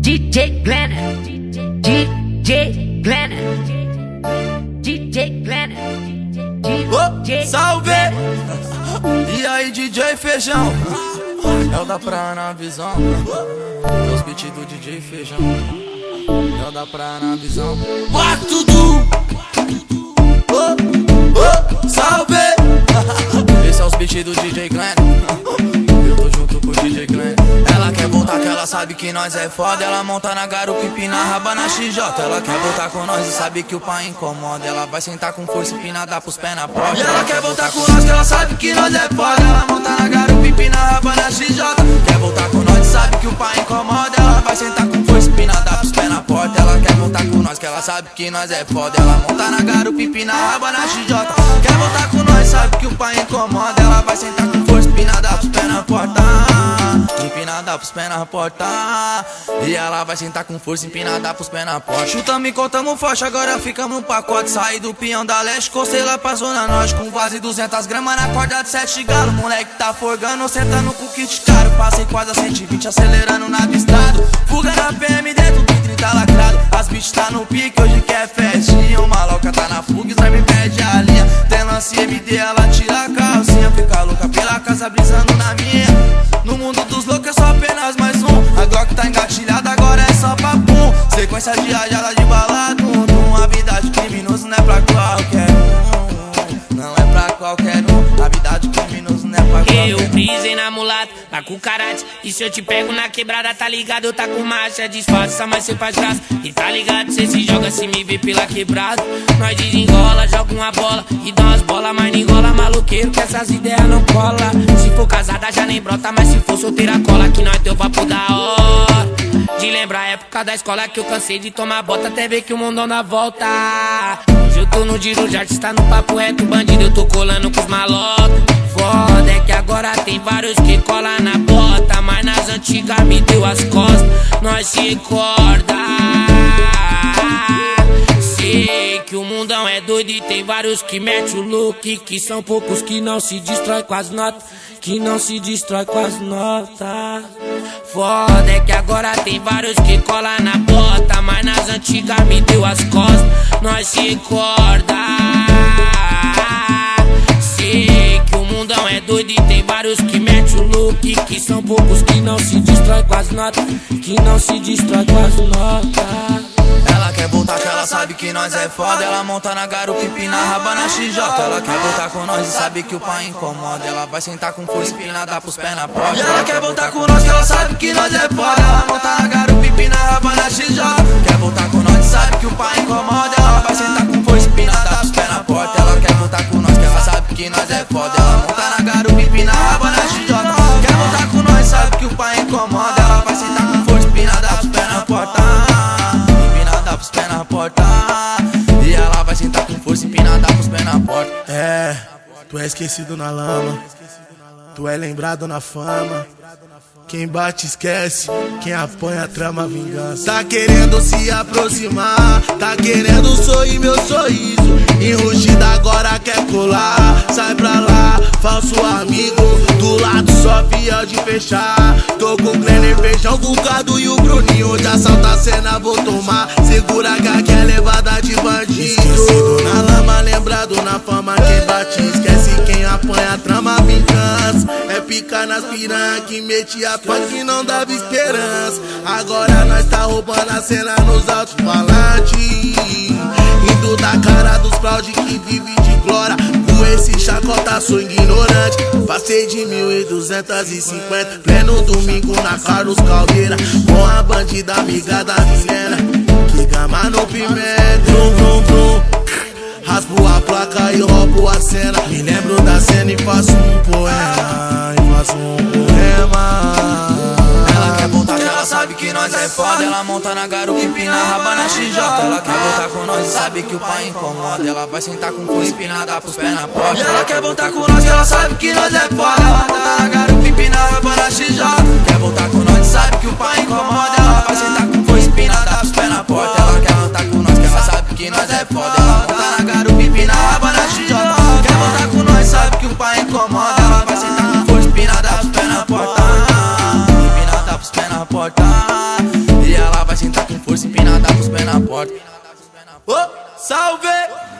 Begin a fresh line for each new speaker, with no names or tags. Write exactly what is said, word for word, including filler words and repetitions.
D J Glenner, D J Glenner, D J Glenner,
Oh,
D J
salve! E aí, D J Feijão? É o da praia na visão. É os beats do D J Feijão. É o da praia na visão. Bate tudo! Oh, oh, salve! Esse é os beats do D J Glenn. Eu tô junto com o D J Glenn. Ela quer voltar que ela sabe que nós é foda. Ela monta na garupa, empina a raba na X J. Ela quer voltar com nós e sabe que o pai incomoda. Ela vai sentar com força, empinada pros pés na porta. Ela quer voltar com nós que ela sabe que nós é foda. Ela monta na garupa, empina a raba na X J. Quer voltar com nós e sabe que o pai incomoda. Ela vai sentar com força, empinada pros pés na porta. Ela quer voltar com nós que ela sabe que nós é foda. Ela monta na garupa, empina a raba na X J. Quer voltar com nós, sabe que o pai incomoda. Ela vai sentar com força, empinada pros pés na porta. Empinada pros pés na porta. E ela vai sentar com força, empinada pros pés na porta. Chutamos e contamos forte, agora ficamos no pacote. Saí do peão da leste, costei lá pra zona norte. Com quase duzentas gramas na corda de sete galo. Moleque tá forgando, sentando com kit caro. Passei quase a cento e vinte, acelerando na do estado. Fuga na P M dentro do trinta lacrado. As bitch tá no pique, hoje quer festinha. O maloca tá na fuga, e me pede a linha. Tem lance M D, ela tira a calcinha. Fica louca pela casa, brisando na minha. No mundo dos loucos é só apenas mais um. A Glock tá engatilhada, agora é só papum. Sequência de rajada de bala, dum, dum. A vida de criminoso não é pra qualquer um. Não é pra qualquer um. A vida de criminoso não é pra qualquer um.
Eu brisei na mulata, tá com karate. E se eu te pego na quebrada, tá ligado? Eu tá com marcha, disfarça, mas cê faz graça. E tá ligado, cê se joga se me vê pela quebrada. Nós desengola, joga uma bola e dá umas bolas, mas não engola maluqueiro que essas ideias não cola. Se for casada já nem brota, mas se for solteira cola. Que nós teu papo da hora. De lembrar a época da escola que eu cansei de tomar bota até ver que o mundo dá volta. Hoje eu tô no Giro de artista no papo reto, bandido eu tô colando com os malocos. Foda é que agora tem vários que cola na bota, mas nas antigas me deu as costas. Nós se recorda. Sei que o mundão é doido e tem vários que mete o look. Que são poucos que não se destrói com as notas. Que não se destrói com as notas. Foda é que agora tem vários que cola na bota, mas nas antigas me deu as costas. Nós se recorda. Sei que o mundão é doido e tem vários que mete o look. Que são poucos que não se destrói com as notas. Que não se destrói com as notas.
Ela quer voltar que ela sabe que nós é foda. Ela monta na garupa, empina a raba na X J. Ela quer voltar com nós e sabe que o pai incomoda. Ela vai sentar com força, empinada pros pés na porta. Ela quer voltar com nós que ela sabe que nós é foda. Ela monta na garupa, empina a raba na X J. Quer voltar com nós e sabe que o pai incomoda. Ela vai sentar com força, empinada pros pés na porta. Ela quer voltar com nós que ela sabe que nós é foda. Ela monta na garupa, empina a raba na X J. Quer voltar com nós e sabe que o pai incomoda. Ela vai sentar com força, empinada pros pés na porta. Pros pés na porta. E ela vai sentar com força, empinada pros pés na porta.
É, tu é esquecido na lama, tu é lembrado na fama. Quem bate esquece, quem apanha trama vingança. Tá querendo se aproximar, tá querendo sorrir meu sorriso. Enrugida agora quer colar, sai pra lá, falso amigo. Do lado só fiel de fechar. Tô com o Glenner, Feijão, com o Cado e o Bruninho. De assalto a cena vou tomar, segura que aqui é levada de bandido. Esquecido na lama, lembrado na fama. Quem bate esquece, quem apanha trama vingança. É picar nas piranha que metia pão que não dava esperança. Agora nós tá roubando a cena nos alto-falantes, indo da cara dos fraude que vive de glória. Com esse chacota sou ignorante. Passei de mil e duzentos e cinquenta, pleno domingo na Carlos Caldeira. Com a bandida amiga da Milena, que gama no pimenta. Vrum, vrum, vrum. Raspo a placa e roubo a cena. Me lembro da cena e faço um poema. E faço um poema.
Ela quer voltar que ela sabe que nós é foda. Ela monta na garupa, empina a raba na X J. Ela quer voltar com nós e sabe que o pai incomoda. Ela vai sentar com força, empinada pros pés na porta. Ela quer voltar com nós que ela sabe que nós é foda. Ela monta na garupa, empina a raba na X J. Quer voltar com nós e sabe que o pai incomoda. Ela vai sentar com força, empinada pros pés na porta. Ela quer voltar com nós que ela sabe que nós é foda. Ela monta na garupa, empina a raba na X J. Quer voltar com nós, sabe que o pai incomoda. Ela vai sentar com força, empinada pros pés na porta. Empinada pros pés na porta. E ela vai sentar com força empinada com os pés na porta. Ô, oh, salve!